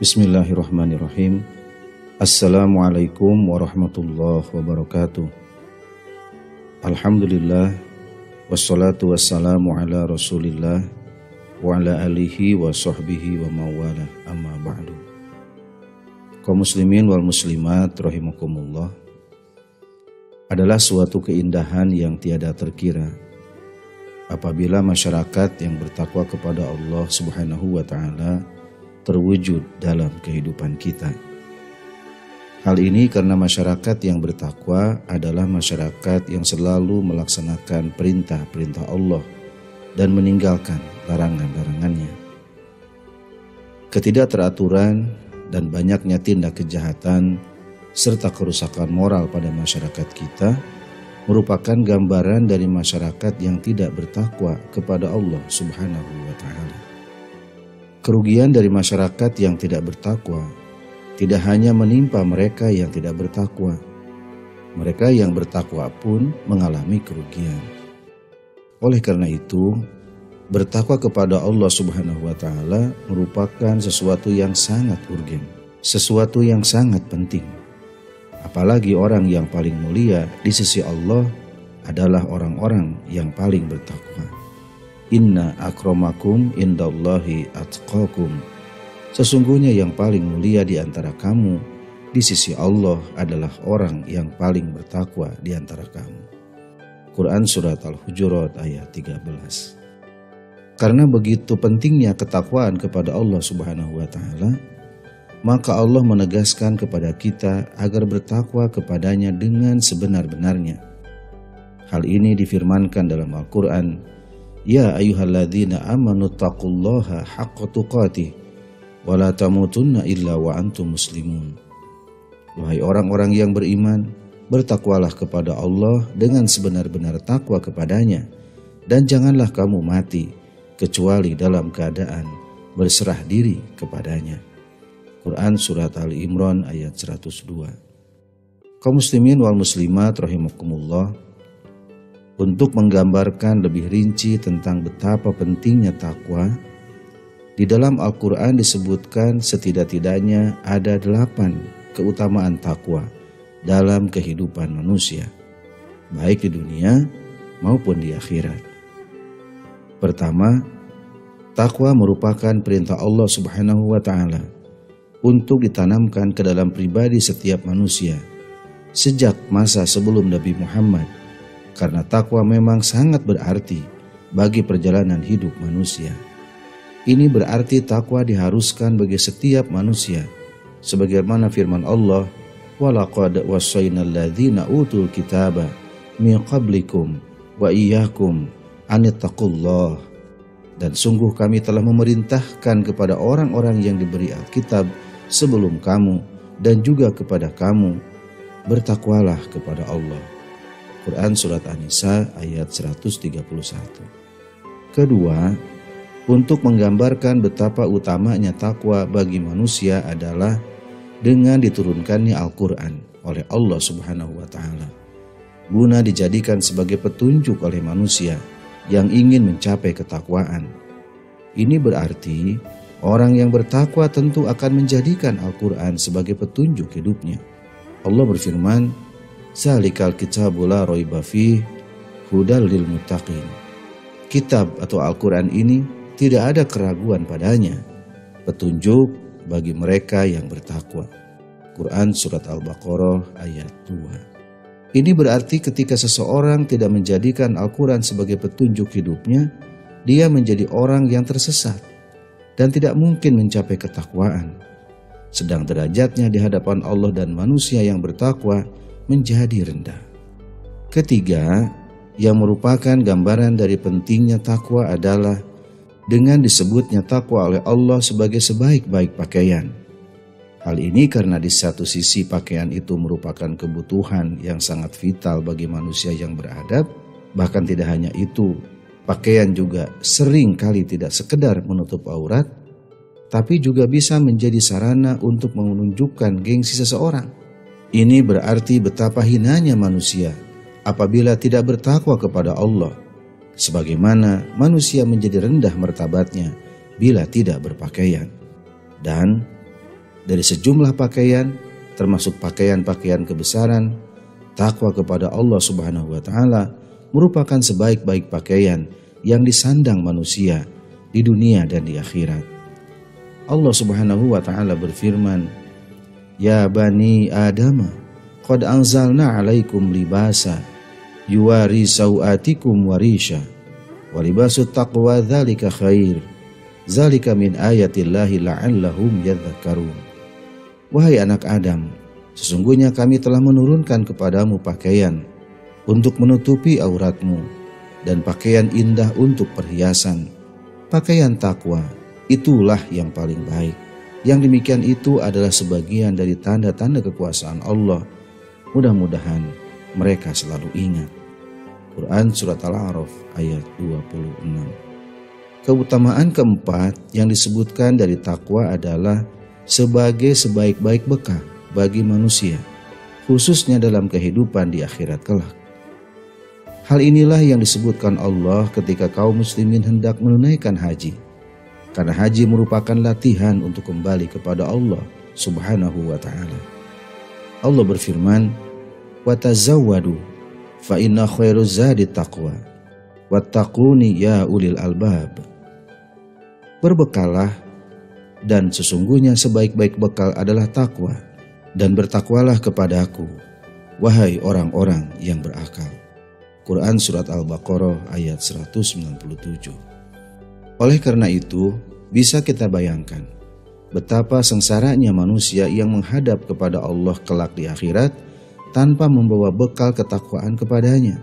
Bismillahirrahmanirrahim. Assalamualaikum warahmatullahi wabarakatuh. Alhamdulillah, wassalatu wassalamu ala rasulillah wa ala alihi wa sahbihi wa mawala, amma ba'du. Kaum muslimin wal muslimat rahimakumullah, adalah suatu keindahan yang tiada terkira apabila masyarakat yang bertakwa kepada Allah Subhanahu wa ta'ala terwujud dalam kehidupan kita. Hal ini karena masyarakat yang bertakwa adalah masyarakat yang selalu melaksanakan perintah-perintah Allah dan meninggalkan larangan-larangannya. Ketidakteraturan dan banyaknya tindak kejahatan serta kerusakan moral pada masyarakat kita merupakan gambaran dari masyarakat yang tidak bertakwa kepada Allah Subhanahu wa ta'ala. Kerugian dari masyarakat yang tidak bertakwa tidak hanya menimpa mereka yang tidak bertakwa. Mereka yang bertakwa pun mengalami kerugian. Oleh karena itu, bertakwa kepada Allah Subhanahu wa ta'ala merupakan sesuatu yang sangat urgen, sesuatu yang sangat penting. Apalagi orang yang paling mulia di sisi Allah adalah orang-orang yang paling bertakwa. Inna akramakum indallahi atqakum. Sesungguhnya yang paling mulia di antara kamu di sisi Allah adalah orang yang paling bertakwa di antara kamu. Quran Surat Al-Hujurat ayat 13. Karena begitu pentingnya ketakwaan kepada Allah Subhanahu wa ta'ala, maka Allah menegaskan kepada kita agar bertakwa kepadanya dengan sebenar-benarnya. Hal ini difirmankan dalam Al-Quran, Ya ayyuhalladzina amanu taqullaha haqqa tuqatih wa la tamutunna illa wa antum muslimun. Wahai orang-orang yang beriman, bertakwalah kepada Allah dengan sebenar-benar takwa kepadanya, dan janganlah kamu mati kecuali dalam keadaan berserah diri kepadanya. Quran Surat Ali Imran ayat 102. Kaum muslimin wal muslimat rahimakumullah, untuk menggambarkan lebih rinci tentang betapa pentingnya takwa, di dalam Al-Quran disebutkan setidak-tidaknya ada 8 keutamaan takwa dalam kehidupan manusia, baik di dunia maupun di akhirat. Pertama, takwa merupakan perintah Allah Subhanahu wa ta'ala untuk ditanamkan ke dalam pribadi setiap manusia sejak masa sebelum Nabi Muhammad, karena takwa memang sangat berarti bagi perjalanan hidup manusia. Ini berarti takwa diharuskan bagi setiap manusia, sebagaimana firman Allah, وَلَقَدْ وَصَّيْنَا الَّذِينَ أُوتُوا الْكِتَابَ مِنْ قَبْلِكُمْ وَإِيَّاكُمْ أَنِ اتَّقُوا اللَّهَ. Dan sungguh kami telah memerintahkan kepada orang-orang yang diberi Alkitab sebelum kamu dan juga kepada kamu, bertakwalah kepada Allah. Quran Surat An-Nisa ayat 131. Kedua, untuk menggambarkan betapa utamanya takwa bagi manusia adalah dengan diturunkannya Al-Quran oleh Allah Subhanahu wa ta'ala, guna dijadikan sebagai petunjuk oleh manusia yang ingin mencapai ketakwaan. Ini berarti orang yang bertakwa tentu akan menjadikan Al-Quran sebagai petunjuk hidupnya. Allah berfirman, Zalikal kitabu la raiba fih hudal lil muttaqin. Kitab atau Al-Quran ini tidak ada keraguan padanya, petunjuk bagi mereka yang bertakwa. Quran Surat Al-Baqarah ayat 2. Ini berarti ketika seseorang tidak menjadikan Al-Quran sebagai petunjuk hidupnya, dia menjadi orang yang tersesat dan tidak mungkin mencapai ketakwaan. Sedang derajatnya di hadapan Allah dan manusia yang bertakwa menjadi rendah. Ketiga, yang merupakan gambaran dari pentingnya takwa adalah dengan disebutnya takwa oleh Allah sebagai sebaik-baik pakaian. Hal ini karena di satu sisi pakaian itu merupakan kebutuhan yang sangat vital bagi manusia yang beradab. Bahkan tidak hanya itu, pakaian juga sering kali tidak sekedar menutup aurat, tapi juga bisa menjadi sarana untuk menunjukkan gengsi seseorang. Ini berarti betapa hinanya manusia apabila tidak bertakwa kepada Allah, sebagaimana manusia menjadi rendah martabatnya bila tidak berpakaian. Dan dari sejumlah pakaian, termasuk pakaian-pakaian kebesaran, takwa kepada Allah Subhanahu wa taala merupakan sebaik-baik pakaian yang disandang manusia di dunia dan di akhirat. Allah Subhanahu wa taala berfirman, "Ya bani Adam, qad anzalna 'alaikum libasa yuwari sawatikum warisha wa libasut taqwa dzalika khair. Zalika min ayatillahi la'allahum yadhakkarun." Wahai anak Adam, sesungguhnya kami telah menurunkan kepadamu pakaian untuk menutupi auratmu dan pakaian indah untuk perhiasan. Pakaian takwa, itulah yang paling baik. Yang demikian itu adalah sebagian dari tanda-tanda kekuasaan Allah. Mudah-mudahan mereka selalu ingat. Quran Surat Al-A'raf ayat 26. Keutamaan keempat yang disebutkan dari takwa adalah sebagai sebaik-baik bekal bagi manusia, khususnya dalam kehidupan di akhirat kelak. Hal inilah yang disebutkan Allah ketika kaum muslimin hendak menunaikan haji, karena haji merupakan latihan untuk kembali kepada Allah Subhanahu wa ta'ala. Allah berfirman, "Watazawwadu fa inna khairuz zadi taqwa wattaquni ya ulil albab." Berbekalah, dan sesungguhnya sebaik-baik bekal adalah takwa, dan bertakwalah kepadaku, wahai orang-orang yang berakal. Quran Surat Al-Baqarah ayat 197. Oleh karena itu, bisa kita bayangkan betapa sengsaranya manusia yang menghadap kepada Allah kelak di akhirat tanpa membawa bekal ketakwaan kepadanya.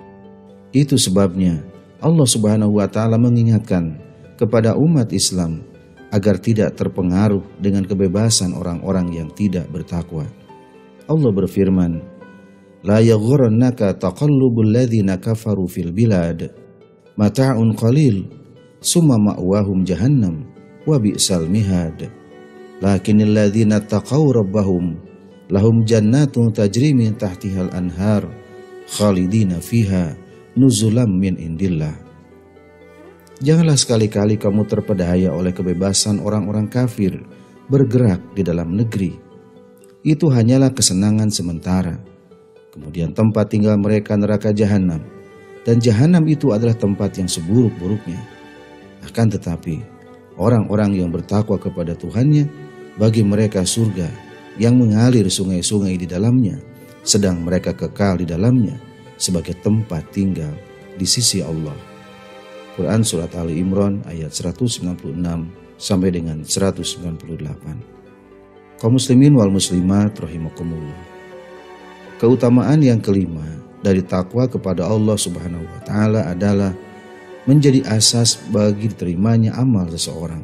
Itu sebabnya Allah Subhanahu wa ta'ala mengingatkan kepada umat Islam agar tidak terpengaruh dengan kebebasan orang-orang yang tidak bertakwa. Allah berfirman, "La yaghurrannaka taqallubul ladzina kafaru fil bilad, mata'un qalil, summa ma'wahum jahannam, wa bi'sal mihad. Lakinnal ladzina taqaw rabbahum lahum jannatun tajri min tahtihal anhar, khalidina fiha, nuzulam min indillah." Janganlah sekali-kali kamu terpedaya oleh kebebasan orang-orang kafir bergerak di dalam negeri. Itu hanyalah kesenangan sementara. Kemudian tempat tinggal mereka neraka jahanam, dan jahanam itu adalah tempat yang seburuk-buruknya. Akan tetapi, orang-orang yang bertakwa kepada Tuhannya, bagi mereka surga yang mengalir sungai-sungai di dalamnya, sedang mereka kekal di dalamnya sebagai tempat tinggal di sisi Allah. Quran Surat Ali Imran ayat 196 sampai dengan 198. Kaum muslimin wal muslimat rahimakumullah. Keutamaan yang kelima dari takwa kepada Allah Subhanahu wa ta'ala adalah menjadi asas bagi diterimanya amal seseorang.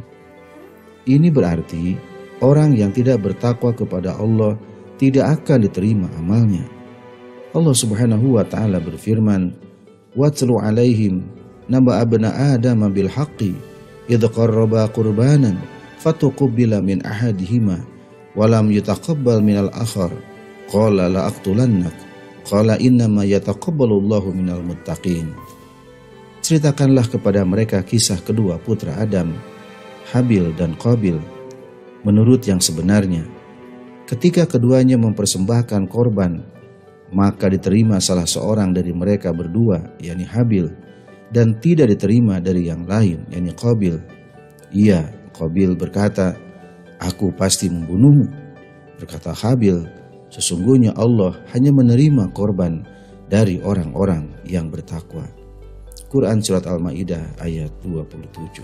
Ini berarti orang yang tidak bertakwa kepada Allah tidak akan diterima amalnya. Allah Subhanahu wa ta'ala berfirman, "Watlu alaihim naba abna Adam bil haqqi idh qarraba qurbanan fatuqbila min ahadihima wa lam yutaqabbal minal akhar qala la aqtulannak qala innama yataqabbalullahu minal muttaqin." Ceritakanlah kepada mereka kisah kedua putra Adam, Habil dan Qabil, menurut yang sebenarnya. Ketika keduanya mempersembahkan korban, maka diterima salah seorang dari mereka berdua, yakni Habil, dan tidak diterima dari yang lain, yakni Qabil. Iya, Qabil berkata, "Aku pasti membunuhmu." Berkata Habil, "Sesungguhnya Allah hanya menerima korban dari orang-orang yang bertakwa." Quran Surat Al-Ma'idah ayat 27.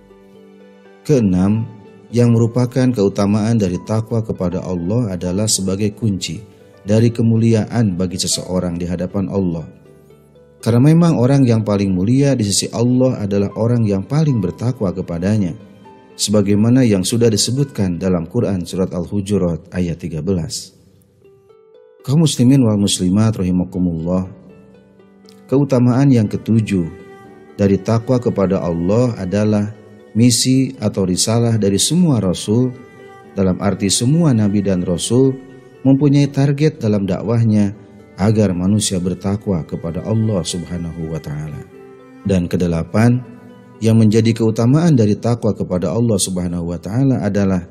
Keenam, yang merupakan keutamaan dari takwa kepada Allah adalah sebagai kunci dari kemuliaan bagi seseorang di hadapan Allah. Karena memang orang yang paling mulia di sisi Allah adalah orang yang paling bertakwa kepadanya, sebagaimana yang sudah disebutkan dalam Quran Surat Al-Hujurat ayat 13. Kaum muslimin wal muslimat rahimakumullah, keutamaan yang ketujuh dari takwa kepada Allah adalah misi atau risalah dari semua rasul, dalam arti semua nabi dan rasul mempunyai target dalam dakwahnya agar manusia bertakwa kepada Allah Subhanahu wa ta'ala. Dan kedelapan, yang menjadi keutamaan dari takwa kepada Allah Subhanahu wa ta'ala adalah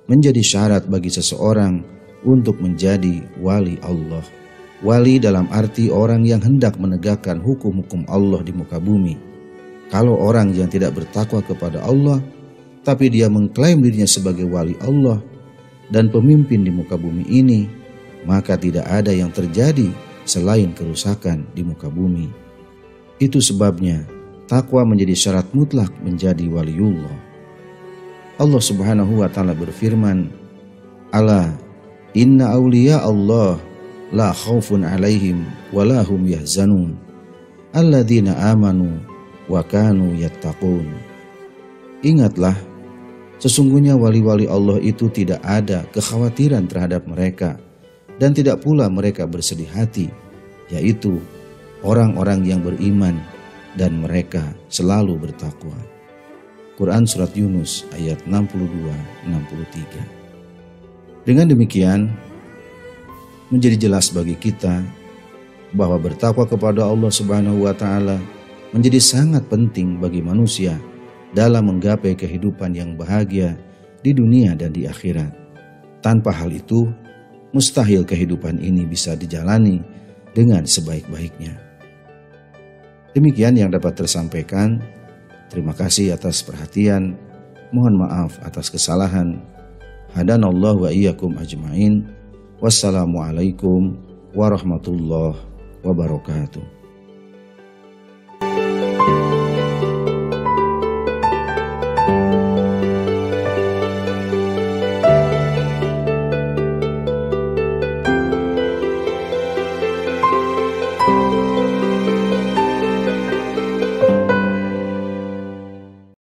menjadi syarat bagi seseorang untuk menjadi wali Allah. Wali dalam arti orang yang hendak menegakkan hukum-hukum Allah di muka bumi. Kalau orang yang tidak bertakwa kepada Allah, tapi dia mengklaim dirinya sebagai wali Allah dan pemimpin di muka bumi ini, maka tidak ada yang terjadi selain kerusakan di muka bumi. Itu sebabnya takwa menjadi syarat mutlak menjadi waliullah. Allah Subhanahu wa taala berfirman, "Ala inna awliya Allah la khaufun alaihim wa la hum yahzanun alladzina amanu wa kanu yattaqun." Ingatlah, sesungguhnya wali-wali Allah itu tidak ada kekhawatiran terhadap mereka dan tidak pula mereka bersedih hati, yaitu orang-orang yang beriman dan mereka selalu bertakwa. Quran Surat Yunus ayat 62-63. Dengan demikian, menjadi jelas bagi kita bahwa bertakwa kepada Allah Subhanahu wa taala menjadi sangat penting bagi manusia dalam menggapai kehidupan yang bahagia di dunia dan di akhirat. Tanpa hal itu, mustahil kehidupan ini bisa dijalani dengan sebaik-baiknya. Demikian yang dapat tersampaikan. Terima kasih atas perhatian. Mohon maaf atas kesalahan. Hadanallahu wa iyyakum ajmain. Wassalamualaikum warahmatullahi wabarakatuh.